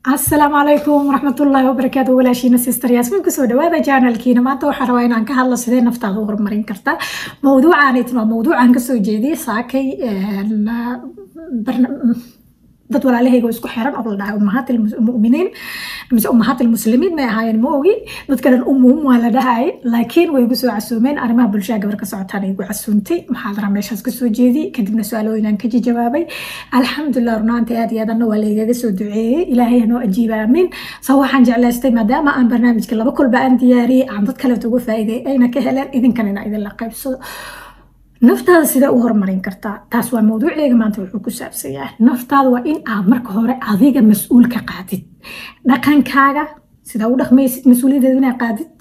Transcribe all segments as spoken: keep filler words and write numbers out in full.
السلام عليكم ورحمة الله وبركاته ولا شيء نسيستر ياسمين كسو دوادا جانل كينا ما توحى روينا عنك هلا سيدين نفتاض وغر مرين كرتا موضوع عنيتنا موضوع عن كسو جيدي ساكي برنامج dad walaalahayga isku xiran oo la dhahay ummahaat almu'miniin mise ummahaat almuslimiin ma ahaayeen ma ogi dadkan ummuhum waa la dhahay laakiin way igu soo casuumeen arrimaha bulshada gabar ka socotaan ay igu casuuntay muxaadara meeshaas ka soo jeedi kadibna su'aalooyin ka jawaabay alxamdulillah runaantii aad iyo aad anna waa la igaga soo duceeyay ilaahay inoo ajiiba aamin soo waxaan jeclaystay maadaama aan barnaamijka laba kulba aan diyaariyay aan dad kale uga faa'iiday ayna ka heleen idinkan ina idin la qaybsado naftaada sida u hormarin kartaa taas waa mawduuceega maanta wuxuu ku saabsan yahay naftaada waa in aad marka hore adiga mas'uul ka qaadid dhaqankaaga sida u dhaqmaysid mas'uuliyadeeda inaad qaadid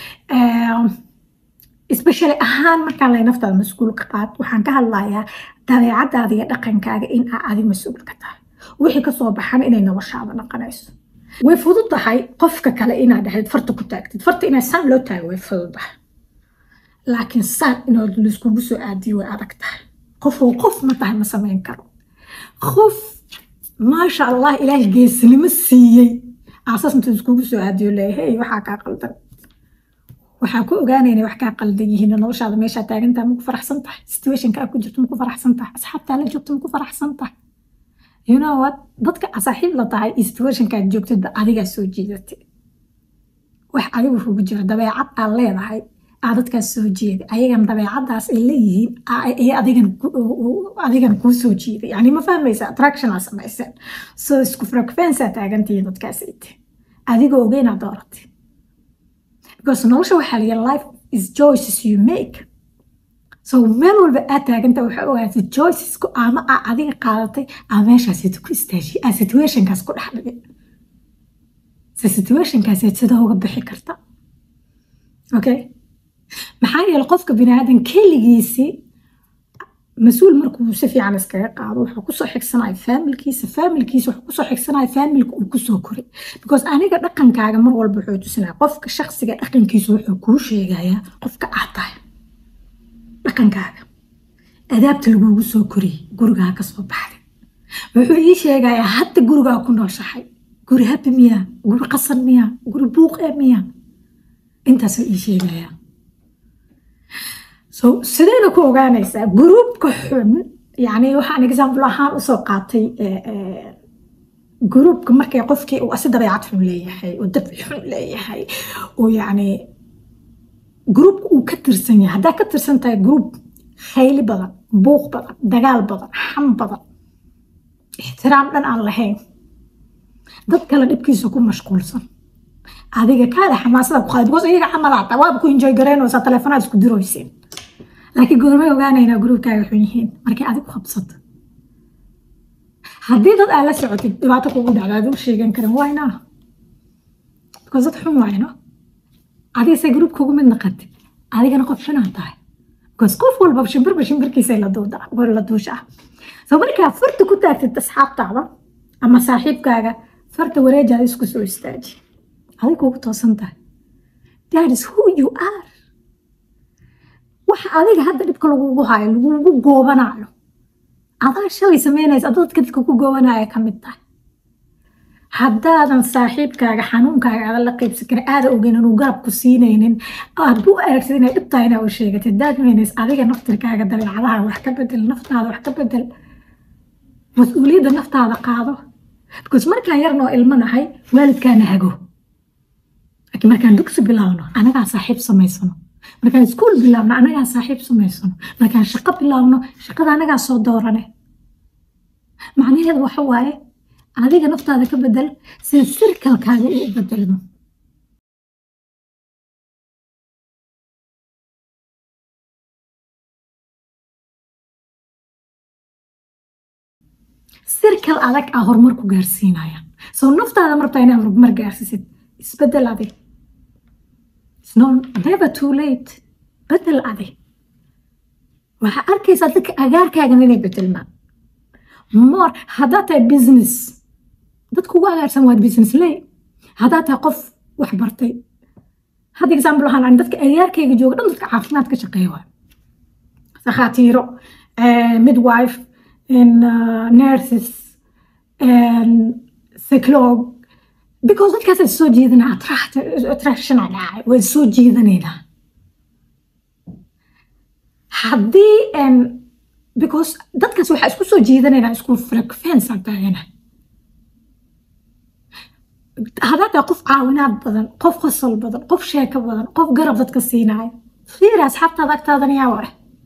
especially ahaan markaan lay naftaada mas'uul ka qaad waxaan ka hadlayaa dabeecadaada iyo dhaqankaaga in aad adiga mas'uul ka tahay wixii kasoo baxan inay noloshaada noqonayso way fududahay qofka kale inaad dhahayd farta ku taagtid farta inaad saan loo taago way fududahay laakiin saan inuu liskugu soo aadiyo way adag tahay qof uu qof ma tahay ma samayn karo qof maasha allah ilaahay geesinimo siiyey asaas intuu iskugu soo aadiyo leeyahay waxaa kaa qaldan waxaa ku ogaanayna wax kaa qaldan yihiin noloshaada meesha taagantaa ma ku faraxsan tahay situationka ku jirto ma ku faraxsan tahay asxaabtaa la joogto ma ku faraxsan tahay you know what dadka saaxiib la tahay situationka joogtada adiga soo jiidatay wax adigu ugu jira dabeecad aad leedahay dadkaas soo jeeday ayagan dabeecadaas ay leeyihiin ay adigan adigan ku soo jeeday yani ma fahmaysa attraction la samaysan so isku frequency taagantii dadkaas ay adiga ogeena dooratay because nolosha waxa la yiraahdaa life is choices you make so meel walba aad taaganta waxa ogaatay choices ku ama adiga qaadatay ama meeshaas ku istaaji a situation kaas ku dhaxlay sa situation kaas sida uga bixi karta okay maxaa yeelay qofka bini'aadan keligiisi mas'uul markuu si fiican iskaga qaado wuxuu ku soo xigsanay familkiisa familkiisa wuxuu ku soo xigsanay familka uu ku soo koray because aniga dhaqankaaga mar walba wuxuu tusinaa qofka shakhsiga dhaqankiisa wuxuu ku sheegayaa qofka aad tahay dhaqankaaga adaabta lagu soo koray guriga ka soo baxday wuxuu ii sheegayaa hadda guriga ku nooshahay guri happy miya guri qasan miya guri buuq miya intaas ii sheegayaa so sidayna ku ogaanaysaa groupka xun yani waxaan example ahaan usoo qaatay groupka markay qofkii uu asi dabeecad xun leeyahay oo dab xun leeyahay oo yani groupka uu ka tirsan yahay haddaa ka tirsan tahay group khayli badan buuq badan dagaal badan xam badan ixtiraam dhan aan lahayn dad kale dhibkiisa ku mashquulsan adiga kaada xamaasada ku qaad because iyaga camalaata waaba ku enjoy gareynaysaa telefonaad isku diroyseen laakiin goormay ogaanayna groupkaaga xun yihiin markay adigu qabsato haddii dad aad la socotid dhibaato kugu dhacda aad u sheegan karin wayna because dad xun wayno adiga se groupka ugu mid naqatid adigana qof xunaa tahay because qof walba shimbirba shimbirkiisa la duuda la duusha soo markaa farta ku taagtid asxaabtaada ama saaxiibkaaga farta wareejaada isku soo istaaji adiga ugu toosan tahay that is who you are waxa adiga hadda dhibka lagugu hayo lagugu goobanayo adaa shalay samaynaysa dadka dadka ku goobanayo ka mid tahay haddaadan saaxiibkaaga xanuunkaaga aad la qaybsan karin aada ogeyn inuu garab ku siinaynin aad bu aragtid inay dhib tahay inaad u sheegatid daad weynays adiga naftirkaaga dabeecadaha wax ka bedel naftaada wax ka bedel mas-uuliyadda naftaada qaado because markaan yarnoo ilmo nahay waalidkaana hago laakiin markaan dugsi bilaawno anagaa saaxiib samaysano markaan iskuul bilaawno anagaa saaxiib samaysano markaan shaqo bilaawno shaqada anagaa soo doorane macnaheedu waxa waaye adiga naftaada ka bedel si sirkalkaaga uu u bedelmo sirkal adag ah horumar ku gaarsiinaya soo naftaada martaa inaad horumar gaarsiisid isbedel adig it's not never too late bedel adig waxaa arkaysaa dadka agaarkaagan inay bedelmaan more haddaa tahay business dadku ugu agaarsan waa business ley haddaa tahay qof wax bartay hadda example waxaan aan dadka agaarkayga jooga dhan dadka caafimaad ka shaqeeya waa sakhaatiiro midwife and uh, nurses and psycholog because dadkaas ay soo jiidanaa attraction aan dhacay way soo jiidanayna haddii n because dadkaas waxaa isku soo jiidanayna isku frequency taagana هذا قف عاونات بدن قف خصل بدن قف شيك بدن قف قرب ضد كسيناي في راس حتى ذاك تاذن يا ورا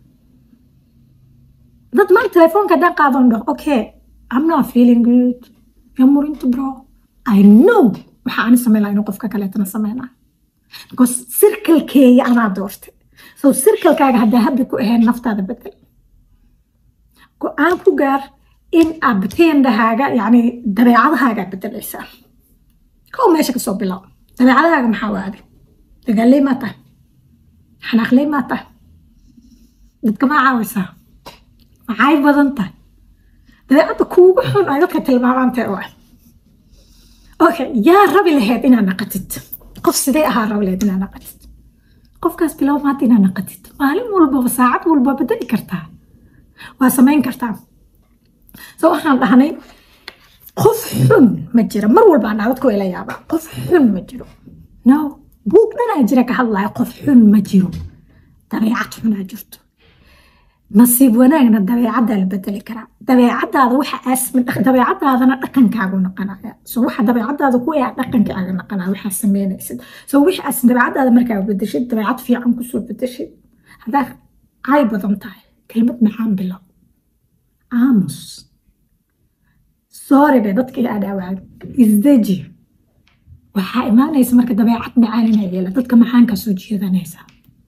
ضد ما التليفون كده قاعدون ده اوكي I'm not feeling good يا مورين برو I know وحان سمي لا نوقف ككلتنا سمينا because circle كي أنا دورت so circle كاجا هدا هبك وهي النفط هذا بدل كو أنا بقار إن أبتين ده حاجة يعني دبيعة حاجة بدل إنسان كو ماشي كسب الله دبيعة حاجة محاولة تقال لي متى حناخ لي متى بدك ما عاوزها معاي بدنته دبيعة كوب حن أيضا كتل مع عم تقوى أوكي يا ربي لهاد إن أنا قتت قف سديقها ربي لهاد إن أنا قتت قف كاس بلاو مات إن أنا قتت معلم والبا بساعات والبا بدأ كرتها واسمين كرتها سو إحنا لهني قف حن مجرى مر والبا أنا عودكو إلى يابا قف حن مجرى نو بوكنا نجرك هالله قف حن مجرى طبيعة حن أجرته نصيب وناغنا dabeecada la bedeli karaa dabeecadaada waxa asmin dabeecadaadana dhaqankaagu noqonaya soo waxa dabeecadaada ku yahay dhaqankaaga noqonaya waxa sameynaysid soo wixii as dabeecadaada markaa bedeshid dabeecad fiican ku soo bedeshid hada ay badan tahay kelmad macaan bilow aamus sorry dadka ila dhaawacay isdeji waxa imaanaysa marka dabeecad macaan inay yeelato dadka macaan ka soo jeedanaysa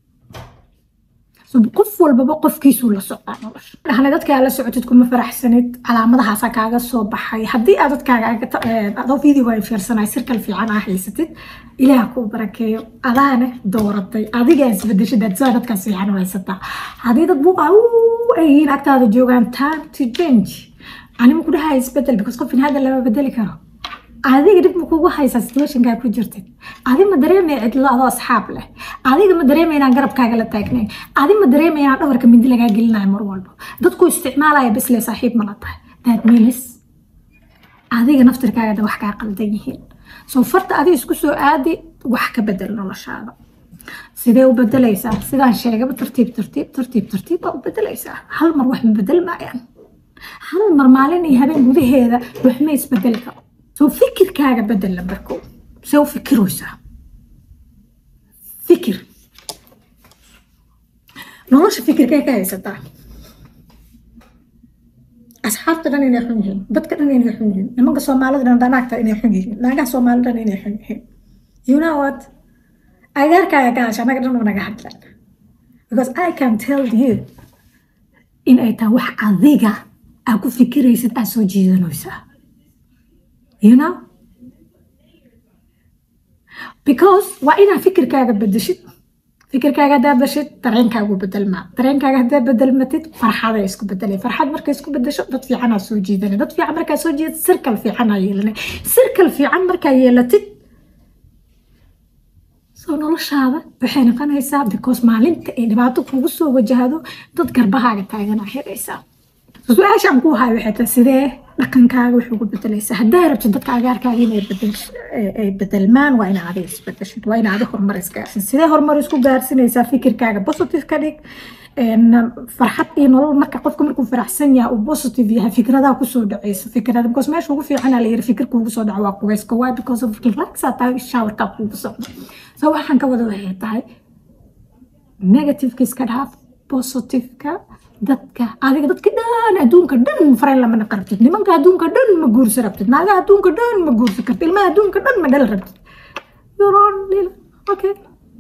قف والبابا قف كيسو لا سوق نولش احنا ددك على سوقتكم ما فرحسنيد calaamadahaas kaaga soo baxay hadii aad dadkaaga adoo video ay fiirsanay circle fiican ah haysatid ilaaha ku barakeeyo adaana dooratay adiga isbedeshay dad soo dadka fiican haysata hadii dad buu ay agtaada joogan time to change ani ku dhahay isbedel because qofin hada lama bedeli karo adiga dib kugu haysa situation ka ku jirtay adiga ma dareemay cidla adoo asxaab leh adiga ma dareemay inaan garabkaaga la taagnay adiga ma dareemay inaan dhawarka mindi laga gelinayo mar walba dadku isticmaalaya bas le saaxiib ma la tahay that means adiga naftirkaaga wax ka qaldan yihiin soo farta adiga isku soo aadi wax ka bedel noloshaada sidee u bedelaysaa sidaan sheegay tartiib tartiib tartiib tartiib u bedelaysaa hal mar wax ma bedel maayaan hal mar maalin iyo habeen gudaheeda wax ma isbedeli karo سو فكر كاغا بدل لبركو سو فكروسا فكر نوش فكر كاغا هيستا أصحاب تدان إني حنجين بدك تدان إني حنجين لما قصوا مالد دان داناكتا إني حنجين لا قصوا مالد دان إني حنجين you know what أغير كاغا عشان أقدر نونا قاعد لك because I can tell you إن أيتا وح عذيقة أكو فكري ست أسو جيدانوسا you know because وإنا فكر كاغا بدشت فكر كاغا دا بشت ترين كاغو بدل ما ترين كاغا دا بدل متت فرحة يسكو بدلي فرحة مركا يسكو بدشت دد في عنا سو جيداني دد في عمركا سو جيد سيركل في عنا يلني سيركل في عمركا يلتت سو نولش هذا بحين قنايسا because maalinta ay dhibaato kugu soo wajahdo dad garbahaaga taagan xiraysa su'aashan ku hayo waxay tahay sidee dhaqankaaga wuxuu ku bedelaysaa haddii rabtid dadka agaarkaaga inay bedel ay bedelmaan waa in aad isbedeshid waa in aad horumar isgaarsin sidee horumar isku gaarsinaysaa fikirkaaga positive ka dhig farxad iyo nolol marka qofku markuu faraxsan yahay oo positive yahay fikradaha ku soo dhacaysa fikrada because meesha ugu fiican la yiri fikirku ugu soo dhaco waa quweyska waa because of relax ata shower ka ugu soo so waxaan ka wada waxay tahay negative kiska dhaaf positive ka dadka adiga dadka dhan adduunka dhan fareen lama naqartid nimanka adduunka dhan ma guursi rabtid naaga adduunka dhan ma guursi kartid ilmaha adduunka dhan ma dhal rabtid yoron lil okay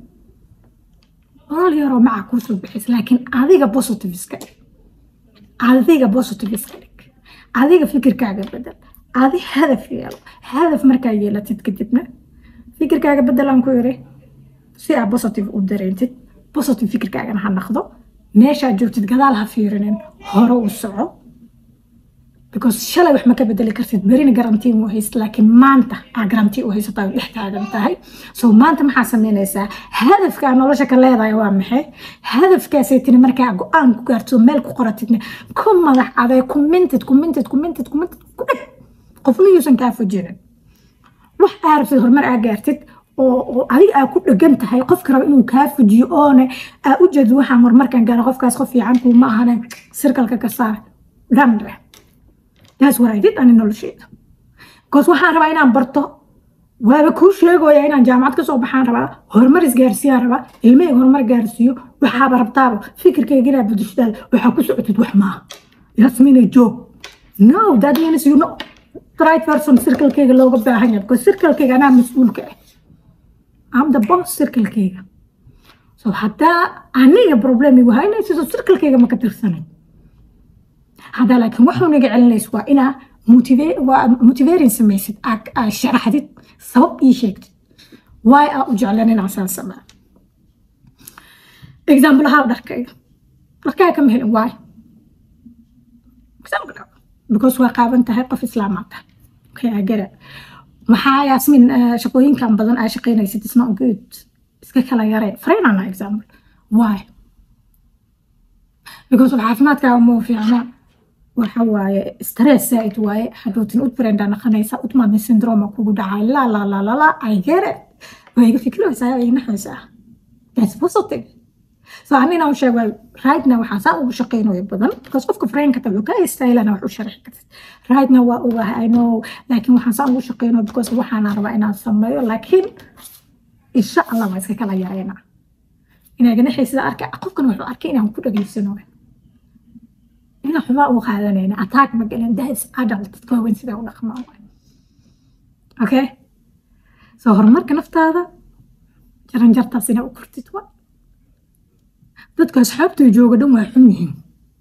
wal yaro maca ku soo bixis laakiin adiga positive iska dhig adiga positive iska dhig adiga fikirkaaga bedel adi hadaf yeelo hadaf markaa yeelatid kadibna fikirkaaga bedelan ku yiri si aad positive u dareentid positive fikirkaaga ha noqdo meesha joogtid gadaal ha fiirinin hore u soco because shalay wax ma ka bedeli kartid berina garantii mu hayst laakiin maanta aa garantii u haysataa dhex taagan tahay soo maanta maxaa sameynaysaa hadafka nolosha ka leedahay waa maxay hadafkaas ay tini markaa go'aan ku gaarto meel ku qoratidna ku madax aday commented commented commented commented ku dhig qofna yuusan kaa fujinin wax aarabsid horumar aa gaartid oo adiga aa ku dhagan tahay qofka raba inuu kaa fujiyo oone aa u jeedo waxaan horumarkan gaara qofkaas qof fiican kuuma ahane sirkalka ka saar dhandhe that's what I did ani nolosheyda because waxaan rabaa inaan barto waaba kuu sheegooya inaan jaamacad ka soo baxaan rabaa horumar isgaarsiiyaan rabaa ilmahayga horumar gaarsiiyo waxaaba rabtaaba fikirkayga inaad bedeshidaada waxaa ku socotid wax maaha yasmina joog no that means you know the right person circlekayga looga baahan yahay because circlekayga anaa mas-uulka ah I'm the boss circlekayga so haddaa aniga problemigu haynaysiso circlekayga ma ka tirsanay haddaa laakiin waxuu naga celinaysa waa inaa motivating samaysid aa sharaxdid sabab ii sheegtid waay aa u jeclan inaan saan samaa example ahaa dharkayga dharkayga kama helin waay example because waa qaaban tahay qof islaamaa tahay okay I get it maxaa Yasmin shaqooyinkan badan aa shaqaynaysid it's not good iska kala yaree fareenana example why because of caafimaadkaaga ma fiicna waxa waaye stress zaid waaye hadootin u brenda naqanaysa utmaadna syndrome kugu dhacay la la la la la I get it way ka fikiraysaa ay naxaysaa that's positive so anina u sheegay right now waxa saa ugu shaqeynayo badan because qofka friendka tabuu ka istaylana wax u sharaxi kartid right now waa uga I know laakiin waxa saa ugu shaqeynayo because waxaan rabaa inaan sameeyo laakiin insha Allah ma iska kala yareena inaga naxaysaa arkay qofkan wuxuu arkay inaan ku dhageysano ina xumaa u qaadanayna attack ma galan das adult kooban sida u dhaqmaa okay so horumarka naftaada jaran jartaas ina u kortid waa dadka asxaabta jooga dhan waa xun yihiin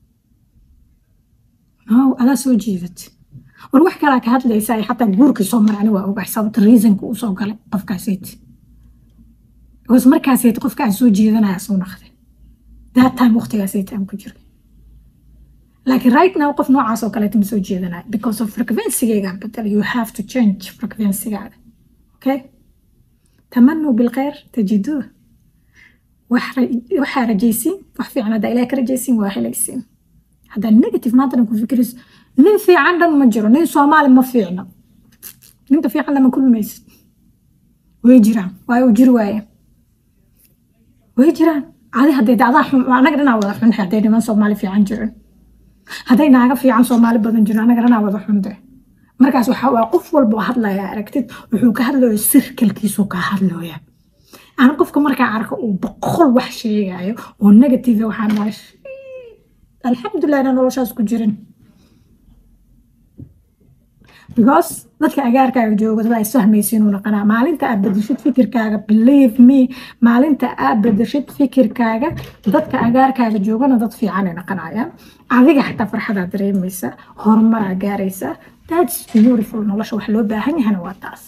no ada soo jiidat war wax kale ka hadlaysaa xataa guurka soo marani waa uga sababta reasonka uu soo galay qofkaasayt was markaasayt qofka soo jiidanaya soo naqday that time waqtigaasayt aan ku jiray لكن right now قف نوع عصو كلا تمسو جيدنا because of frequency جيجان بدل you have to change frequency جاده okay تمنوا بالخير تجدوه وحر وحر جيسين وحفي عنا دا إليك رجيسين وحليسين هذا النيجاتيف ما تنكو فكرس نين في عندنا مجرى نين صومالي ما في عنا نين في عندنا من كل ميس ويجران ويجر واي ويجران هذه هذه دعاء أنا قدنا واضح من حدين من صومالي في عنجرن هذا ناقة في عن صومالي بدن جرنا أنا قرنا واضح من ده مركز وحوا قف والبواحد لا يعركتد وحوك هذا السر كل كيسو كهذا يا أنا قفك مركز عركة وبقول وحشي يعني والنيجاتيف وحناش الحمد لله أنا ولا شاس كجرن because dadka agaarkaaga jooga waa isfahmaysiin oo qana maalinta aad bedeshid fikirkaaga believe me maalinta aad bedeshid fikirkaaga dadka agaarkaaga joogana dad fiican ay noqonayaan adiga xataa farxad aad dareemaysa horumar aad gaaraysa that's beautiful nolosha wax loo baahan yahay waa taas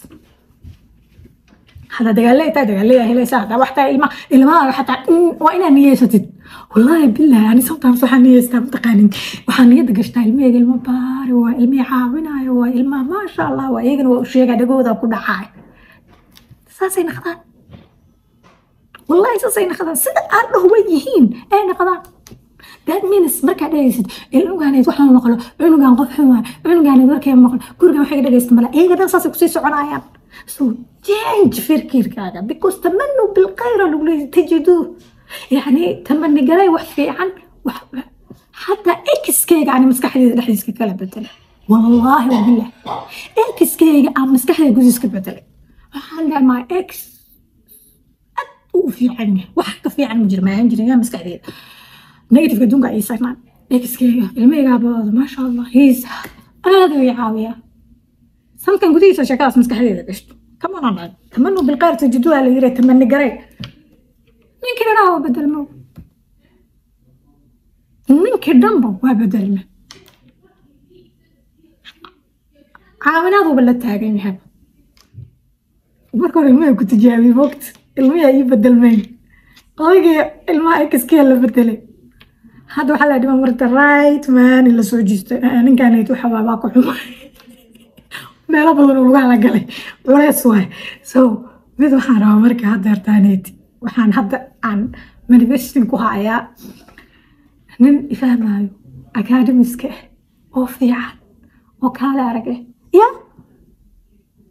hada dagaalay taa dagaalay helaysa hada waxta ilma ilmaha xataa waa inaan niyeysatid والله بالله أنا صوت عم صحني يستمتقني وحني يدقش تلميذ ilma baari waa ilmi caawinayo waa ilma ma sha Allah waa iyagana waa sheega dhagooda ku dhacay saasay naqdaan wallahi saasay naqdaan sida aan dhahay yihiin ay naqdaan that means marka dhaysid ilmugaanay waxaan maqlo ilmugaan qof xumaa ilmugaanay markay maqlo guriga waxay dhageysta mala iyagana saasay ku sii soconayaan so change fikirkaaga because tamannu bil khayr lagu tajidu يعني تمني قراي wax fiican حتى اكس كيغا انا مسكحدي دحيسك kala bedel والله والله اكس كيغا انا مسكحدي جوزيسك bedel waxaan ما اكس ادو fiican wax ka fiican ma jiro ma jirin مسكحدي نيجاتيف بدون اي ساكن اكس كيغا ilmeyga baad ما شاء الله هيس aad u yaawiya samkan gudiisa shaqaas مسكحدي gashto kama naan تمنوا بالخير تجدوها اللي يريد تمني قراي من كده هو بدل مو من كده مو بدل ما عاونات وبلا تاجين يحب وبركور الماء كنت جاوي وقت الماء يبدل مين قوي الماء كسكيل اللي بدله هذا حلا دي مرت الرايت مان اللي سوجست أنا كان يتو حبابك وحما ما لا بدل ولا على قلي ولا سوى سو بدو حنا مركي هذا تانيتي waxaan hadda aan manifesting ku hayaa nin ifahmayo academic oo fiican oo kala arag ya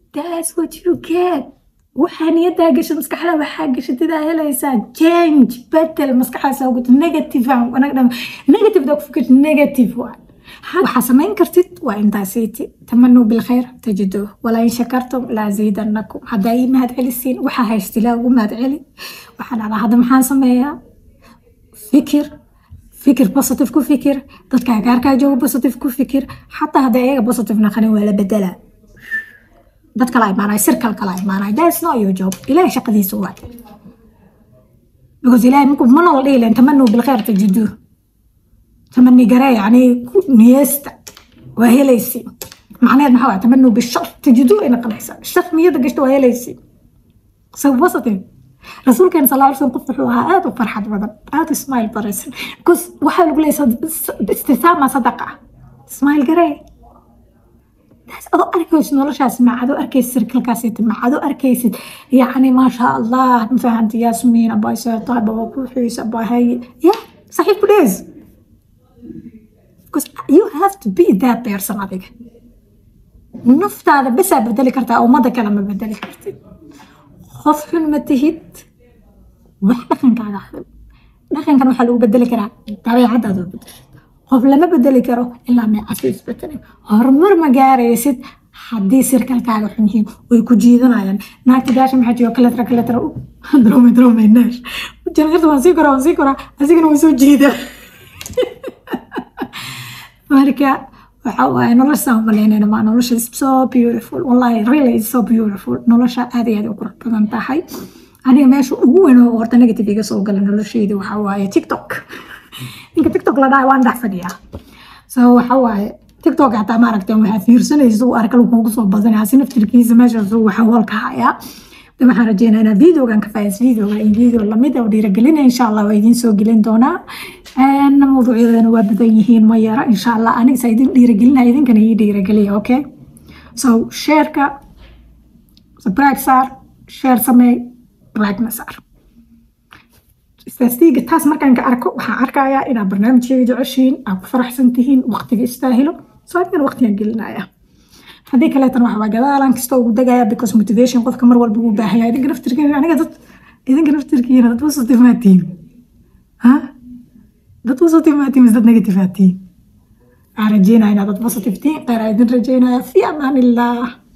that's what you get. waxaa niyaddaa gasha maskaxda waxaa gashatidaa helaysaa change bedel maskaxdaas ugu negative negative da ku fikirta negative waa waxaa samayn kartid waa intaasiiti tamanuu bilkhayr tajiduuh walaa in shakartum laa ziidannakum haddaa ii mahad celisiin waxaa haystilaa ugu mahad celi waxaan alaa hadda maxaan sameeyaa fikir fikir positive ku fikir dadka gaarkaa jooga positive ku fikir xataa hadday ayaga positive naqanin waa la bedelaa dad kala imaanay circle kala imaanay that's not your job ilaahay shaqadiisa waa because ilaahay markuu mana la dhihi leen tamanuu bilkhayr tajiduuh tamani garay yani niyasta waa helaysi macnaheed maxaa waa tamanuu bishar tajiduuh ina qalaysa shar niyada gashta waa helaysi so positive rasuulkeena sallallahu alayhi wasallam qof wuxuu ahaa aad u farxad badan aad u smile baraysan because waxaa lagu leeyahay istisaama sadaqa smile garay adoo arkaysid noloshaas macado arkaysid circlekaasi macado arkaysid yani maasha allah mafahanti yaasmiin abay saytahay baba ku xiisa bahay ya saxiib ku dhees because you have to be that person adiga naftaada bas aad bedeli kartaa ummada kale ma bedeli kartid qof xun ma tihid wax dhaqankaaga xun dhaqankan waxaa lagu bedeli karaa dabeecadaada oo bedesho qof lama bedeli karo ilaa meecasi isbedelay horumar ma gaaraysid haddii sirkalkaaga xun yihiin way ku jiidanayaan naagta gaasha maxaa jooga kaletra kaletra drome drome naash jangarta waan sii koraa waan sii koraa asigana waan soo jiidaa marka waxa waaye nolosha umaleynayna maa nolosha is so beautiful wallahi really is so beautiful nolosha aad iyo aad u qurux badan tahay aniga meesha ugu weyn oo horta negative iga soo gala noloshayda waxa waaye tiktok ninka tiktok la dhahay waan dhex fadhiyaa so waxa waaye tiktok hataa maaragteen waxaa fiirsanaysa uu arkal kuugu soo badanaya si naftirkiisa meeshaas uu waxa walka hayaa de waxaan rajeynaa inaa videogan ka faa'iis videoga in video lamid ah oo dhiirigelina insha allah waa idiin soo gelin doonaa mawduucyadana waa badan yihiin ma yara insha allah aniga saa idin dhiirigelinaya idinkana ii dhiirigeliya okay so shareka subscribe saar share samee like na saar استاذتي تاس مركان كأركو وحأركايا إلى برنامج شيء جعشين أو فرح سنتين وقت يستاهلوا صار وقت ينقلنا يا هذيك لا تروح وجدال أنك استوى ودقايا because motivation قف كمر والبقول بها إذا قرفت تركين يعني قدرت إذا قرفت تركين هذا توصل تيماتين ها ده توصل تيماتين مزدد نيجاتيفاتين رجينا هنا ده توصل تفتين غير إذا رجينا في أمان الله.